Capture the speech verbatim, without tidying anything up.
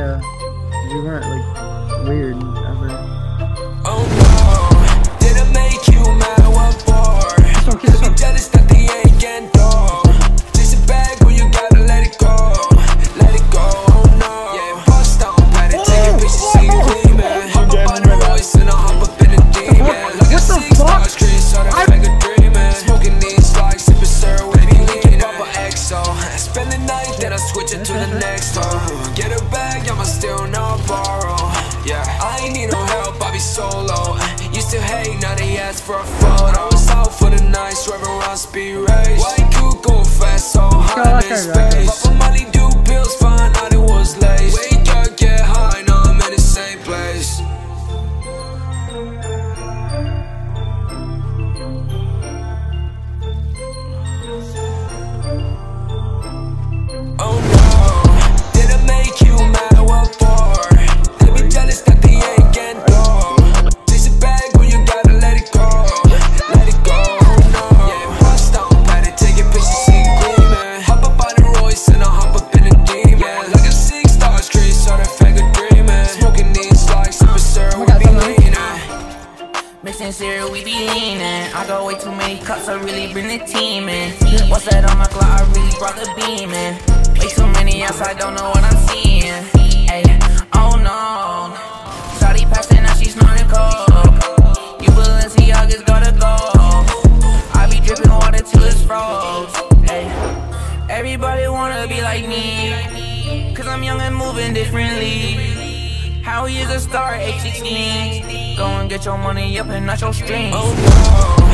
Yeah. We weren't like weird ever. Oh no, did I make you mad? What for? This one, this one. Jealous that they ain't getting dog. Just a bag when you gotta let it go. Let it go, oh no. Yeah, bust down, pat it, take a picture, see you gleaming. Hop up on the Royce and I hop up in the demon. Like a six stars, Chris, so that make a dreamin'. Smoking these like sippin' syrup, baby, leaking up a X O. Spend the night, then I switch it to the next one. Get her back, I'ma still not borrow. Yeah, I ain't need no help, I be solo. Used to hate, now they ask for a photo. I was out for the night, swerving around speed race. Why you go fast, so high in space? Papa money, do pills, find out it was late. Wake up, get high, now I'm in the same place. Oh no, did I make you mad? What for? They be jealous that they ain't getting dog. Chase it back when you gotta let it go. Let it go, oh no. Yeah, bust down, pat it, take a picture, see it gleaming. Hop up on the Royce and I hop up in the demon. Like a six stars, Chris, so that faggot dreaming. Smoking these like sippin' syrup, we be leaning. Mixing cereal, we be leaning. I got way too many cups, I really bring the team in. What's that on my clock? I really brought the beam in. Way too many else, I don't know what I'm seeing. Ay, oh no. Shawty passing, now she snorting cold. You Balenciaga's gotta go. I be dripping water till it's froze. Ay, everybody wanna be like me, cause I'm young and moving differently. How you a star, H sixteen? Go and get your money up and not your streams. Oh no.